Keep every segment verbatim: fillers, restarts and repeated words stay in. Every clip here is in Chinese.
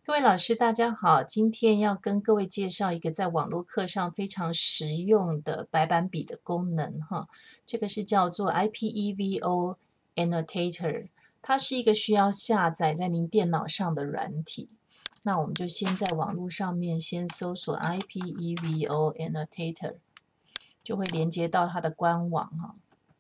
各位老师，大家好！今天要跟各位介绍一个在网络课上非常实用的白板笔的功能哈。这个是叫做 I P E V O Annotator，它是一个需要下载在您电脑上的软体。那我们就先在网络上面先搜索 I P E V O Annotator，就会连接到它的官网哈。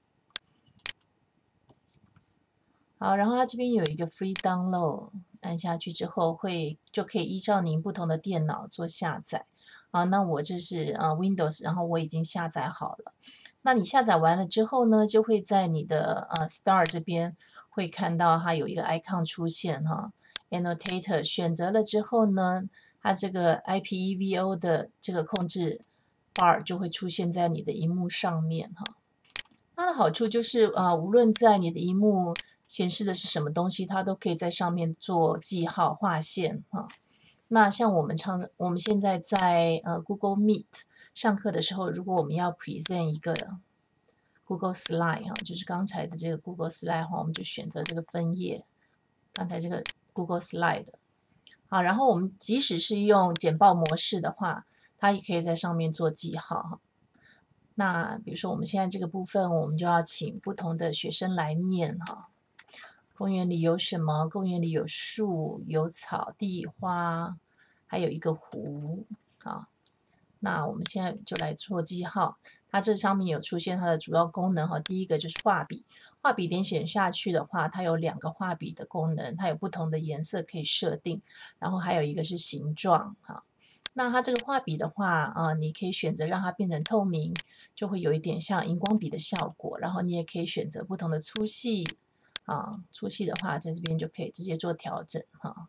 好，然后它这边有一个 Free Download，按下去之后会就可以依照您不同的电脑做下载。啊，那我这是呃 Windows，然后我已经下载好了。那你下载完了之后呢，就会在你的呃 Start 这边会看到它有一个 icon 出现哈 ，Annotator 选择了之后呢，它这个 I P E V O 的这个控制 bar 就会出现在你的荧幕上面哈。它的好处就是呃，无论在你的荧幕显示的是什么东西，它都可以在上面做记号、划线哈。那像我们常我们现在在呃 Google Meet 上课的时候，如果我们要 present 一个 Google Slide 哈，就是刚才的这个 Google Slide 哈，我们就选择这个分页，刚才这个 Google Slide 好，然后我们即使是用简报模式的话，它也可以在上面做记号哈。那比如说我们现在这个部分，我们就要请不同的学生来念哈。公园里有什么？公园里有树、有草地、花，还有一个湖。好，那我们现在就来做记号。它这上面有出现它的主要功能哈。第一个就是画笔，画笔点选下去的话，它有两个画笔的功能，它有不同的颜色可以设定。然后还有一个是形状哈。那它这个画笔的话，啊，你可以选择让它变成透明，就会有一点像荧光笔的效果。然后你也可以选择不同的粗细，啊，粗细的话在这边就可以直接做调整哈。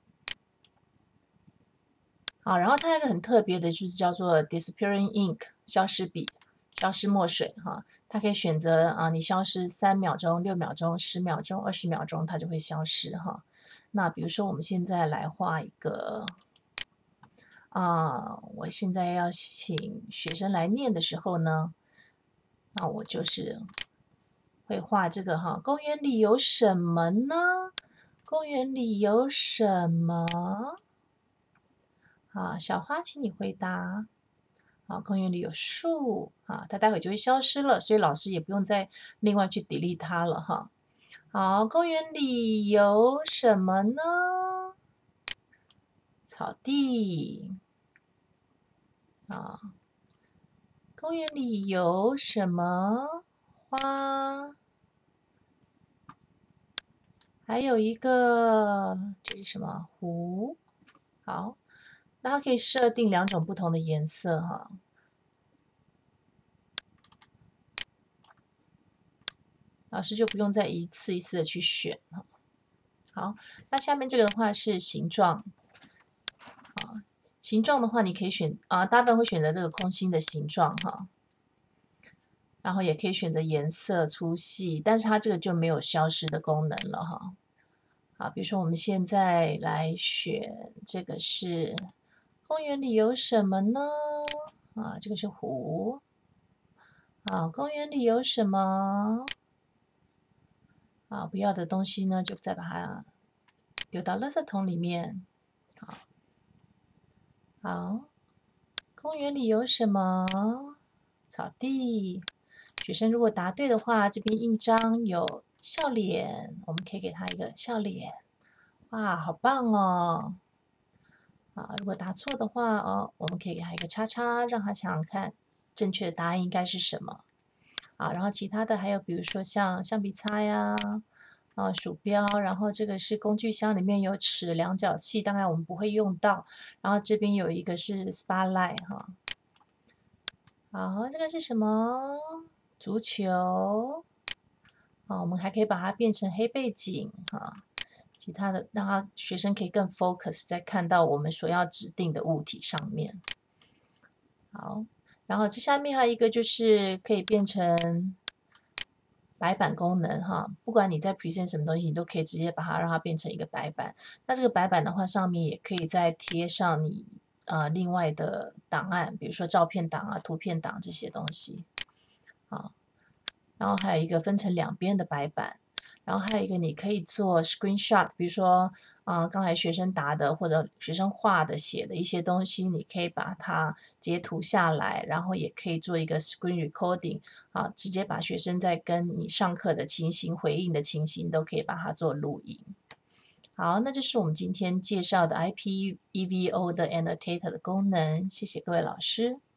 好，然后它有一个很特别的，就是叫做 Disappearing Ink 消失笔、消失墨水哈。它可以选择啊，你消失三秒钟、六秒钟、十秒钟、二十秒钟，它就会消失哈。那比如说我们现在来画一个。啊，我现在要请学生来念的时候呢，那我就是会画这个哈。公园里有什么呢？公园里有什么？啊，小花，请你回答。啊，公园里有树啊，它待会就会消失了，所以老师也不用再另外去 delete 它了哈。好，公园里有什么呢？草地。啊，公园里有什么花？还有一个，这是什么？湖。好，那它可以设定两种不同的颜色哈。老师就不用再一次一次的去选哈。好，那下面这个的话是形状。啊，形状的话你可以选啊，大部分会选择这个空心的形状哈。然后也可以选择颜色、粗细，但是它这个就没有消失的功能了哈。好，比如说我们现在来选这个是公园里有什么呢？啊，这个是湖。啊，公园里有什么？啊，不要的东西呢，就再把它丢到垃圾桶里面。好，好，公园里有什么？草地。学生如果答对的话，这边印章有笑脸，我们可以给他一个笑脸。哇，好棒哦！啊，如果答错的话，哦，我们可以给他一个叉叉，让他想想看正确的答案应该是什么。啊，然后其他的还有比如说像橡皮擦呀，啊，鼠标，然后这个是工具箱，里面有尺、量角器，当然我们不会用到。然后这边有一个是 spotlight 哈。好，这个是什么？足球。啊，我们还可以把它变成黑背景哈。其他的让他学生可以更 focus 在看到我们所要指定的物体上面。好，然后这下面还有一个就是可以变成白板功能哈，不管你在 present 什么东西，你都可以直接把它让它变成一个白板。那这个白板的话，上面也可以再贴上你呃另外的档案，比如说照片档啊、图片档这些东西。好，然后还有一个分成两边的白板。 然后还有一个你可以做 screenshot，比如说，呃，刚才学生答的或者学生画的、写的一些东西，你可以把它截图下来，然后也可以做一个 screen recording，啊，直接把学生在跟你上课的情形、回应的情形都可以把它做录音。好，那这是我们今天介绍的 I P E V O 的 Annotator 的功能，谢谢各位老师。